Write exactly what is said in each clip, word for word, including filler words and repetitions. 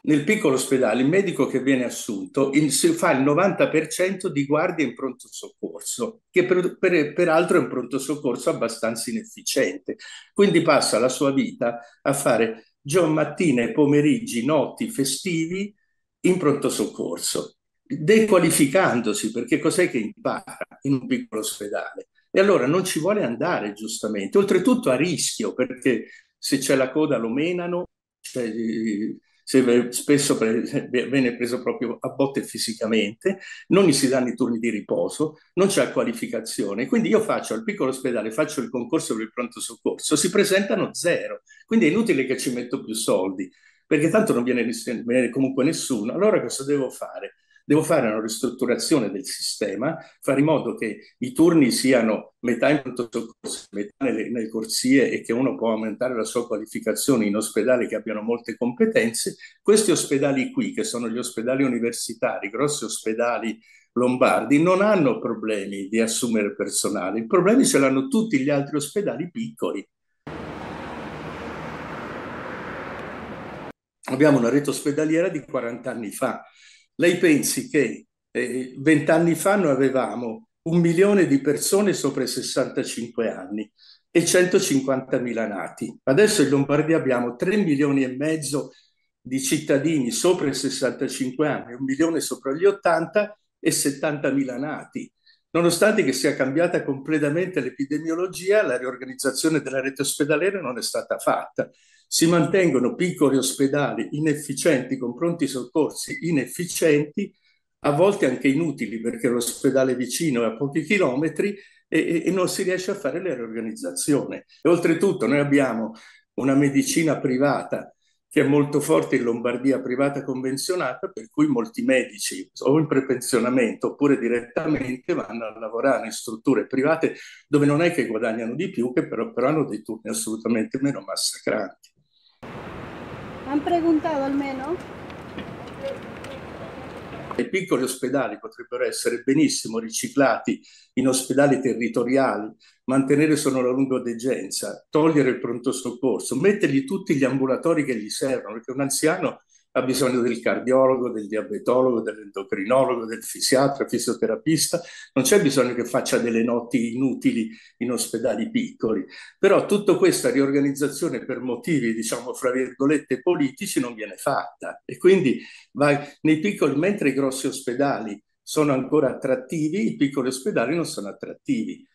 Nel piccolo ospedale il medico che viene assunto il- si fa il novanta per cento di guardie in pronto soccorso, che per- per- peraltro è un pronto soccorso abbastanza inefficiente. Quindi passa la sua vita a fare giorno, mattine, pomeriggi, notti, festivi in pronto soccorso, dequalificandosi, perché cos'è che impara in un piccolo ospedale? E allora non ci vuole andare, giustamente, oltretutto a rischio, perché se c'è la coda lo menano, cioè, se spesso pre- viene preso proprio a botte fisicamente, non gli si danno i turni di riposo, non c'è qualificazione. Quindi io faccio al piccolo ospedale, faccio il concorso per il pronto soccorso, si presentano zero, quindi è inutile che ci metto più soldi, perché tanto non viene, viene comunque nessuno. Allora cosa devo fare? Devo fare una ristrutturazione del sistema, fare in modo che i turni siano metà in pronto soccorso, metà nelle, nelle corsie e che uno può aumentare la sua qualificazione in ospedali che abbiano molte competenze. Questi ospedali qui, che sono gli ospedali universitari, grossi ospedali lombardi, non hanno problemi di assumere personale. I problemi ce l'hanno tutti gli altri ospedali piccoli. Abbiamo una rete ospedaliera di quaranta anni fa. Lei pensi che venti eh, anni fa noi avevamo un milione di persone sopra i sessantacinque anni e centocinquantamila nati. Adesso in Lombardia abbiamo tre milioni e mezzo di cittadini sopra i sessantacinque anni, un milione sopra gli ottanta e settantamila nati. Nonostante che sia cambiata completamente l'epidemiologia, la riorganizzazione della rete ospedaliera non è stata fatta. Si mantengono piccoli ospedali inefficienti con pronti soccorsi inefficienti, a volte anche inutili perché l'ospedale vicino è a pochi chilometri e, e non si riesce a fare la riorganizzazione. E oltretutto noi abbiamo una medicina privata che è molto forte in Lombardia, privata convenzionata, per cui molti medici o in prepensionamento oppure direttamente vanno a lavorare in strutture private dove non è che guadagnano di più, che però, però hanno dei turni assolutamente meno massacranti. ¿Han preguntado al menos? I piccoli ospedali potrebbero essere benissimo riciclati in ospedali territoriali, mantenere solo la lungodegenza, togliere il pronto soccorso, mettergli tutti gli ambulatori che gli servono, perché un anziano ha bisogno del cardiologo, del diabetologo, dell'endocrinologo, del fisiatra, fisioterapista, non c'è bisogno che faccia delle notti inutili in ospedali piccoli. Però tutta questa riorganizzazione per motivi, diciamo, fra virgolette, politici non viene fatta e quindi vai nei piccoli, mentre i grossi ospedali sono ancora attrattivi, i piccoli ospedali non sono attrattivi.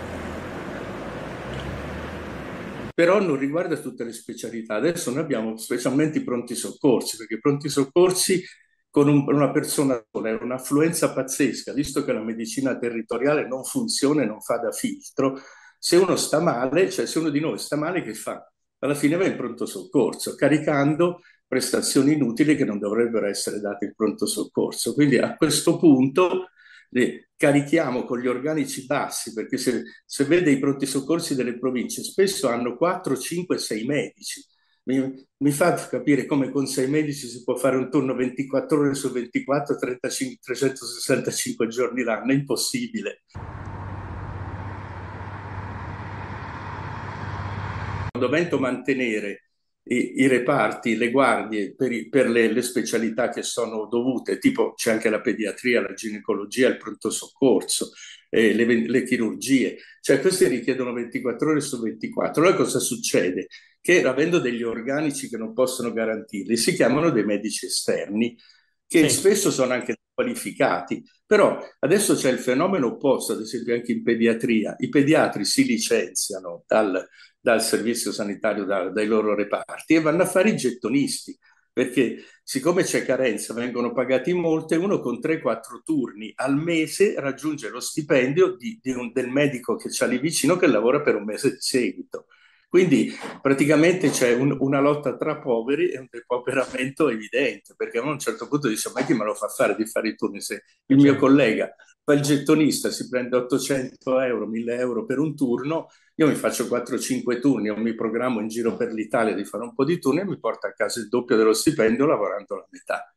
Però non riguarda tutte le specialità. Adesso noi abbiamo specialmente i pronti soccorsi, perché i pronti soccorsi con un, una persona sola è un'affluenza pazzesca, visto che la medicina territoriale non funziona e non fa da filtro. Se uno sta male, cioè se uno di noi sta male, che fa? Alla fine va in pronto soccorso, caricando prestazioni inutili che non dovrebbero essere date in pronto soccorso. Quindi a questo punto le carichiamo con gli organici bassi, perché se, se vede i pronti soccorsi delle province, spesso hanno quattro, cinque, sei medici. Mi, mi fa capire come con sei medici si può fare un turno ventiquattro ore su ventiquattro, trentacinque, trecentosessantacinque giorni l'anno, è impossibile. Dovendo mantenere i, i reparti, le guardie per, i, per le, le specialità che sono dovute, tipo c'è anche la pediatria, la ginecologia, il pronto soccorso, eh, le, le chirurgie, cioè queste richiedono ventiquattro ore su ventiquattro. Allora cosa succede? Che avendo degli organici che non possono garantirli, si chiamano dei medici esterni, che Sì. spesso sono anche qualificati. Però adesso c'è il fenomeno opposto, ad esempio anche in pediatria. I pediatri si licenziano dal, dal servizio sanitario, da, dai loro reparti e vanno a fare i gettonisti, perché siccome c'è carenza, vengono pagati molto e uno con tre quattro turni al mese raggiunge lo stipendio di, di un, del medico che c'ha lì vicino che lavora per un mese di seguito. Quindi praticamente c'è un, una lotta tra poveri e un depauperamento evidente, perché a un certo punto dice, ma chi me lo fa fare di fare i turni se il mio Certo. collega fa il gettonista, si prende ottocento euro, mille euro per un turno, io mi faccio quattro cinque turni o mi programmo in giro per l'Italia di fare un po' di turni e mi porto a casa il doppio dello stipendio lavorando la metà.